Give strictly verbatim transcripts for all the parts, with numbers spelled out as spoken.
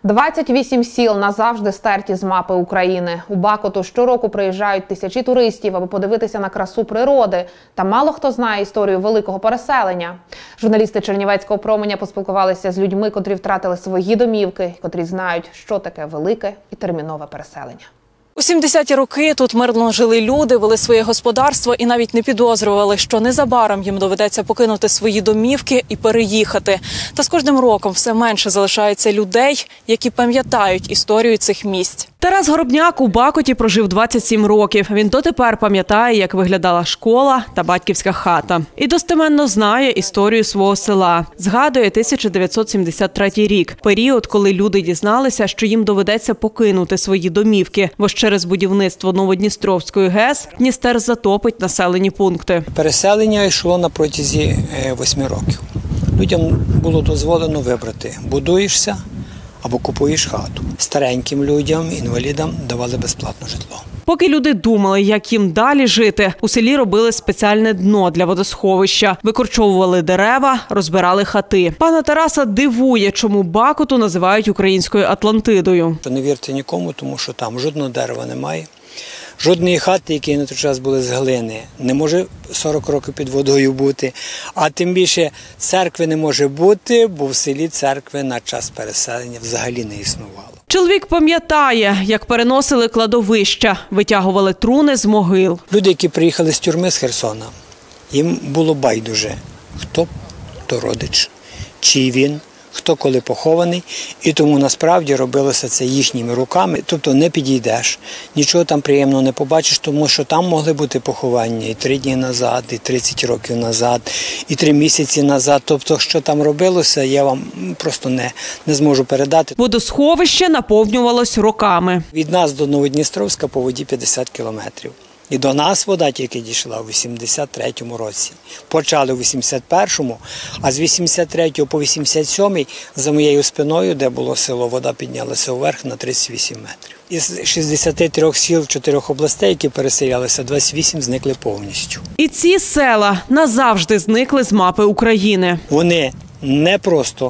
двадцять вісім сіл назавжди стерті з мапи України. У Бакоту щороку приїжджають тисячі туристів, аби подивитися на красу природи. Та мало хто знає історію великого переселення. Журналісти Чернівецького променя поспілкувалися з людьми, котрі втратили свої домівки, котрі знають, що таке велике і термінове переселення. У сімдесяті роки тут мирно жили люди, вели своє господарство і навіть не підозрювали, що незабаром їм доведеться покинути свої домівки і переїхати. Та з кожним роком все менше залишається людей, які пам'ятають історію цих місць. Тарас Горобняк у Бакоті прожив двадцять сім років. Він дотепер пам'ятає, як виглядала школа та батьківська хата. І достеменно знає історію свого села. Згадує тисяча дев'ятсот сімдесят третій рік – період, коли люди дізналися, що їм доведеться покинути свої домівки, бо через будівництво Новодністровської ГЕС Дністер затопить населені пункти. Переселення йшло на протязі восьми років. Людям було дозволено вибрати – будуєшся або купуєш хату. Стареньким людям, інвалідам давали безплатне житло. Поки люди думали, як їм далі жити, у селі робили спеціальне дно для водосховища, викорчовували дерева, розбирали хати. Пана Тараса дивує, чому Бакоту називають українською Атлантидою. Не вірте нікому, тому що там жодного дерева немає. Жодної хати, які на той час були з глини, не може сорок років під водою бути. А тим більше церкви не може бути, бо в селі церкви на час переселення взагалі не існувало. Чоловік пам'ятає, як переносили кладовища, витягували труни з могил. Люди, які приїхали з тюрми з Херсона, їм було байдуже, хто то родич, чий він, хто коли похований, і тому насправді робилося це їхніми руками. Тобто не підійдеш, нічого там приємного не побачиш, тому що там могли бути поховання і три дні назад, і тридцять років назад, і три місяці назад. Тобто, що там робилося, я вам просто не, не зможу передати. Водосховище наповнювалось роками. Від нас до Новодністровська по воді п'ятдесят кілометрів. І до нас вода тільки дійшла у вісімдесят третьому році. Почали у вісімдесят першому, а з вісімдесят третього по вісімдесят сьомий за моєю спиною, де було село, вода піднялася вверх на тридцять вісім метрів. Із шістдесяти трьох сіл, чотирьох областей, які переселялися, двадцять вісім зникли повністю. І ці села назавжди зникли з мапи України. Вони не просто,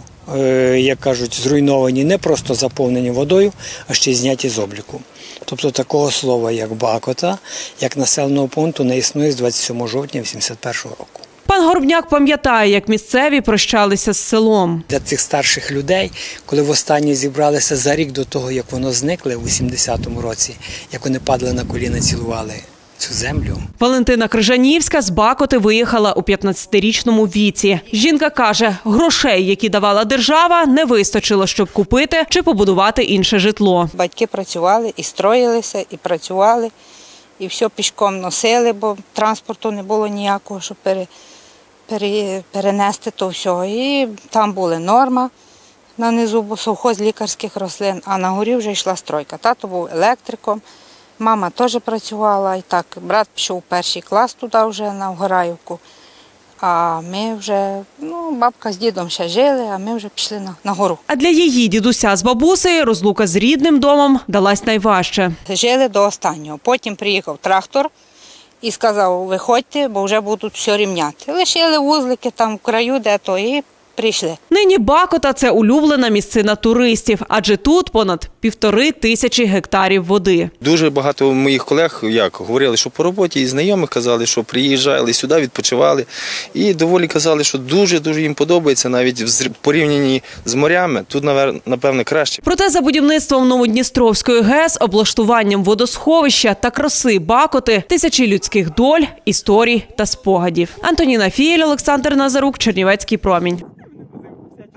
як кажуть, зруйновані, не просто заповнені водою, а ще й зняті з обліку. Тобто такого слова, як Бакота, як населеного пункту, не існує з двадцять сьомого жовтня вісімдесят першого року. Пан Горобняк пам'ятає, як місцеві прощалися з селом. Для цих старших людей, коли востаннє зібралися за рік до того, як воно зникло у вісімдесятому році, як вони падали на коліна, цілували цю землю. Валентина Крижанівська з Бакоти виїхала у п'ятнадцятирічному віці. Жінка каже, грошей, які давала держава, не вистачило, щоб купити чи побудувати інше житло. Батьки працювали і строїлися, і працювали, і все пішком носили, бо транспорту не було ніякого, щоб пере, пере, перенести то все. І там була норма на низу, бо совхоз лікарських рослин, а на горі вже йшла стройка. Тато був електриком. Мама теж працювала, і так, брат пішов у перший клас туди вже, на Вгораївку. А ми вже, ну, бабка з дідом ще жили, а ми вже пішли на, на гору. А для її дідуся з бабусею розлука з рідним домом далась найважче. Жили до останнього. Потім приїхав трактор і сказав, виходьте, бо вже будуть все рівняти. Лишили вузлики там в краю, де то, і прийшли. Нині Бакота – це улюблена місцина туристів, адже тут понад півтори тисячі гектарів води. Дуже багато моїх колег як говорили, що по роботі, і знайомих казали, що приїжджали сюди, відпочивали. І доволі казали, що дуже-дуже їм подобається, навіть в порівнянні з морями, тут, напевне, краще. Проте за будівництвом Новодністровської ГЕС, облаштуванням водосховища та краси Бакоти – тисячі людських доль, історій та спогадів. Антоніна Фієль, Олександр Назарук, Чернівецький промінь.